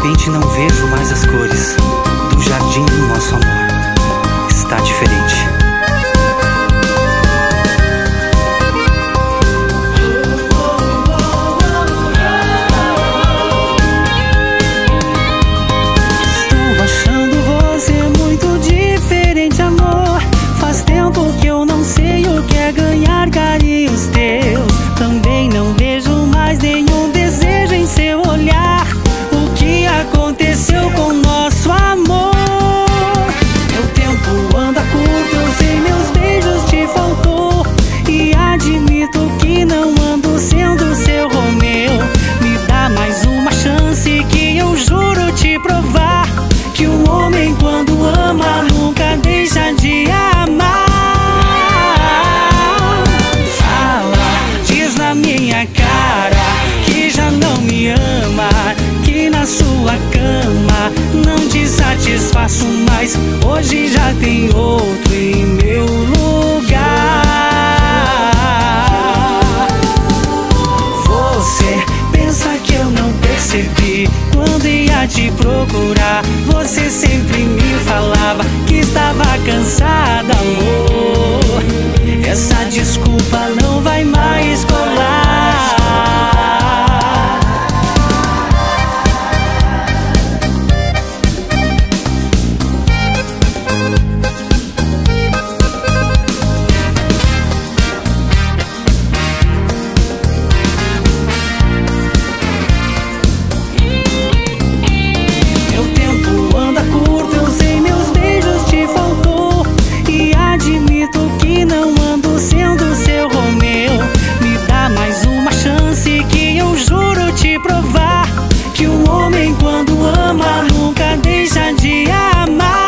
repente não vejo mais as cores do jardim do nosso amor. Está diferente. Estou achando você muito diferente, amor. Faz tempo que eu não sei o que é ganhar carinhos teus. Também não vejo mais nenhum desejo em seu olhar. O que aconteceu com nosso amor? Meu tempo anda curto, eu sei, meus beijos te faltou. E admito que não ando sendo seu Romeu. Me dá mais uma chance que eu juro te provar que um homem quando ama nunca deixa de amar. Fala, diz na minha cara que já não me ama, que na sua cama não te satisfaço mais. Hoje já tem outro em meu lugar. Você pensa que eu não percebi quando ia te procurar? Você sempre me falava que estava cansada, amor. Essa desculpa não vai mais colar. Meu tempo anda curto, eu sei, meus beijos te faltou. E admito que não ando sendo seu Romeu. Me dá mais uma chance que eu juro te provar que um homem quando ama nunca deixa de amar.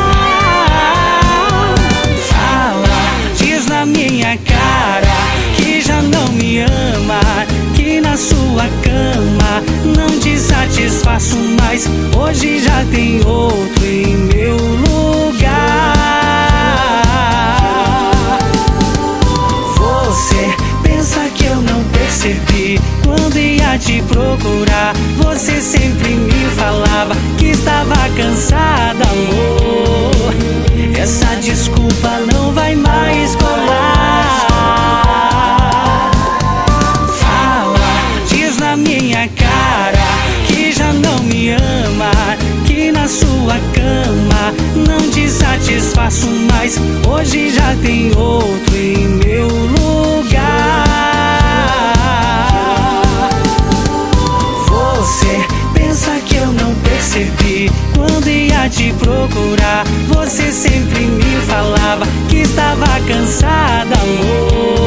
Fala, diz na minha cara que já não me ama, que na sua cama não te satisfaço mais. Hoje já tem outro em meu lugar. Você pensa que eu não percebi quando ia te procurar? Você sempre me falava que estava cansada, amor. Essa desculpa não vai mais colar. Fala, diz na minha cara que já não me ama, que na sua cama não te satisfaço mais. Hoje já tem outro em meu lugar. Você pensa que eu não percebi quando ia te procurar? Você sempre me falava que estava cansada, amor.